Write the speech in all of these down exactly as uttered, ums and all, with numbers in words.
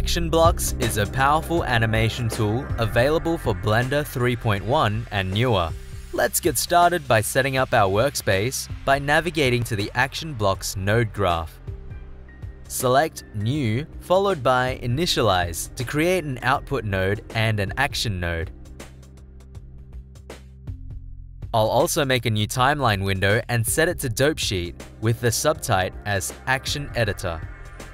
Action Blocks is a powerful animation tool available for Blender three point one and newer. Let's get started by setting up our workspace by navigating to the Action Blocks node graph. Select New followed by Initialize to create an output node and an action node. I'll also make a new timeline window and set it to Dope Sheet with the subtype as Action Editor.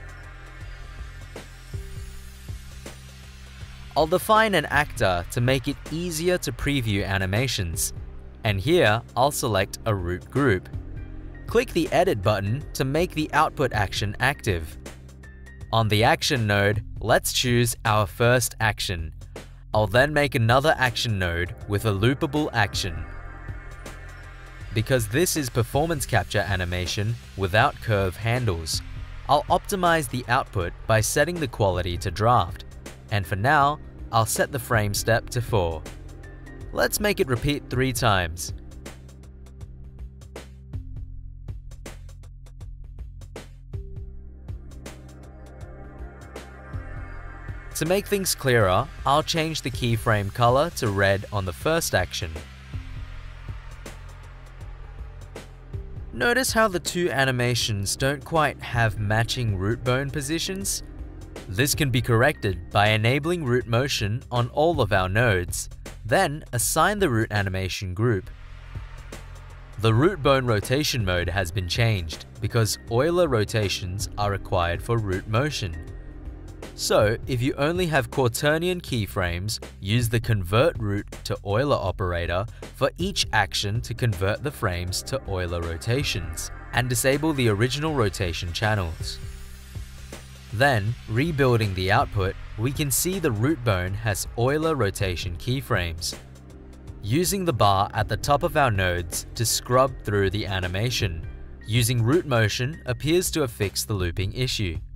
I'll define an actor to make it easier to preview animations, and here I'll select a root group. Click the Edit button to make the output action active. On the action node, let's choose our first action. I'll then make another action node with a loopable action. Because this is performance capture animation without curve handles, I'll optimize the output by setting the quality to draft. And for now, I'll set the frame step to four. Let's make it repeat three times. To make things clearer, I'll change the keyframe color to red on the first action. Notice how the two animations don't quite have matching root bone positions? This can be corrected by enabling root motion on all of our nodes, then assign the root animation group. The root bone rotation mode has been changed because Euler rotations are required for root motion. So, if you only have quaternion keyframes, use the Convert Root to Euler operator for each action to convert the frames to Euler rotations, and disable the original rotation channels. Then, rebuilding the output, we can see the root bone has Euler rotation keyframes. Using the bar at the top of our nodes to scrub through the animation, using root motion appears to have fixed the looping issue.